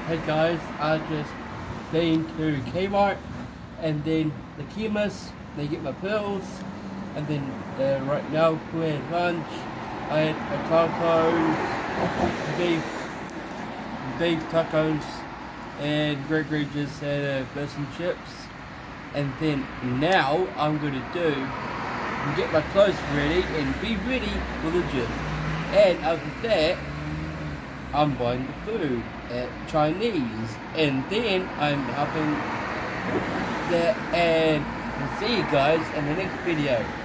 Hey guys, I just been to Kmart and then the chemist, they get my pills, and then right now we had lunch. I had beef tacos, and Gregory just had fish and chips. And then now I'm gonna get my clothes ready and be ready for the gym. And after that, I'm buying the food at Chinese, and then I'm helping that, and I'll see you guys in the next video.